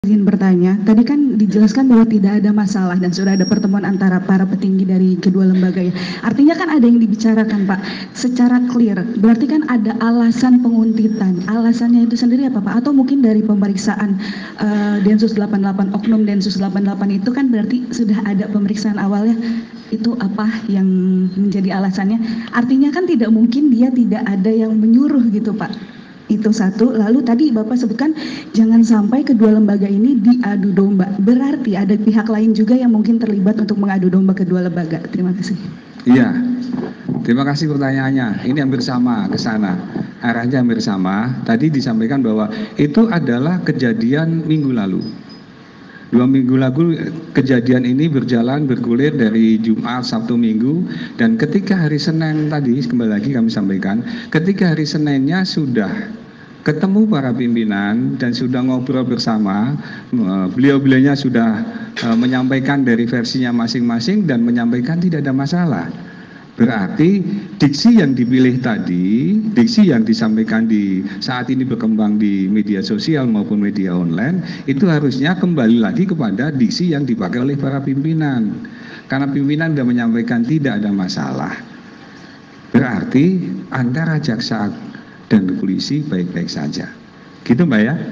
Izin bertanya, tadi kan dijelaskan bahwa tidak ada masalah dan sudah ada pertemuan antara para petinggi dari kedua lembaga ya. Artinya kan ada yang dibicarakan Pak, secara clear. Berarti kan ada alasan penguntitan. Alasannya itu sendiri apa Pak? Atau mungkin dari pemeriksaan Densus 88, Oknum Densus 88 itu kan berarti sudah ada pemeriksaan awalnya. Itu apa yang menjadi alasannya? Artinya kan tidak mungkin dia tidak ada yang menyuruh gitu Pak. Itu satu. Lalu tadi Bapak sebutkan jangan sampai kedua lembaga ini diadu domba. Berarti ada pihak lain juga yang mungkin terlibat untuk mengadu domba kedua lembaga. Terima kasih. Iya, terima kasih pertanyaannya. Ini hampir sama ke sana. Arahnya hampir sama. Tadi disampaikan bahwa itu adalah kejadian minggu lalu. 2 minggu lalu kejadian ini bergulir dari Jumat, Sabtu, Minggu, dan ketika hari Senin tadi, kembali lagi kami sampaikan, ketika hari Seninnya sudah ketemu para pimpinan dan sudah ngobrol bersama, beliau-beliaunya sudah menyampaikan dari versinya masing-masing dan menyampaikan tidak ada masalah. Berarti diksi yang dipilih tadi, diksi yang disampaikan di saat ini berkembang di media sosial maupun media online, itu harusnya kembali lagi kepada diksi yang dipakai oleh para pimpinan. Karena pimpinan sudah menyampaikan tidak ada masalah. Berarti antara jaksa dan polisi baik-baik saja. Gitu Mbak ya?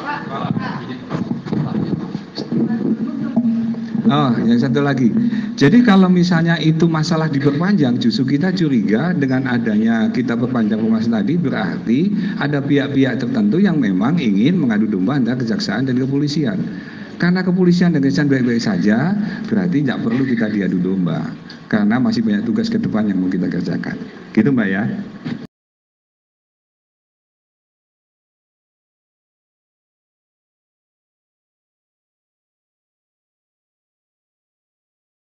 Oh, yang satu lagi. Jadi kalau misalnya itu masalah diperpanjang, justru kita curiga dengan adanya kita perpanjang pembahasan tadi, berarti ada pihak-pihak tertentu yang memang ingin mengadu domba antara kejaksaan dan kepolisian. Karena kepolisian dan kejaksaan baik-baik saja, berarti tidak perlu kita diadu domba. Karena masih banyak tugas ke depan yang mau kita kerjakan. Gitu Mbak ya?